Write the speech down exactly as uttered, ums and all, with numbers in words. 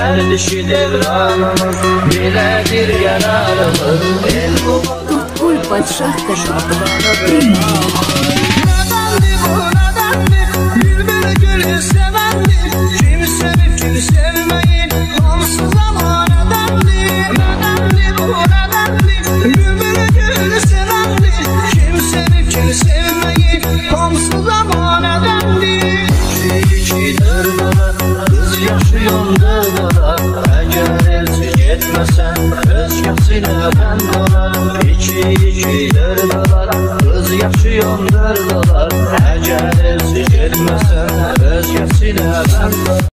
geçer dişi devranımız, biledir yararımız. El bu Tutkul Padişah kanalı. nadandı bu nadandı, bülbül gülü sevendi. Kim sevip kim sevmeyin, onsuz ama nadandı. Nadandı bu nadandı, bülbül gülü sevendi. Kim sevip kim sevmeyin, onsuz ama nadandı. İki iki dırdılar, kız yaşıyordu dolar. Eğer elsiz gitmesen, özgesine ben dolar. İki iki dırdılar, kız yaşıyordu dolar. Eğer elsiz gitmesen, özgesine ben dolar.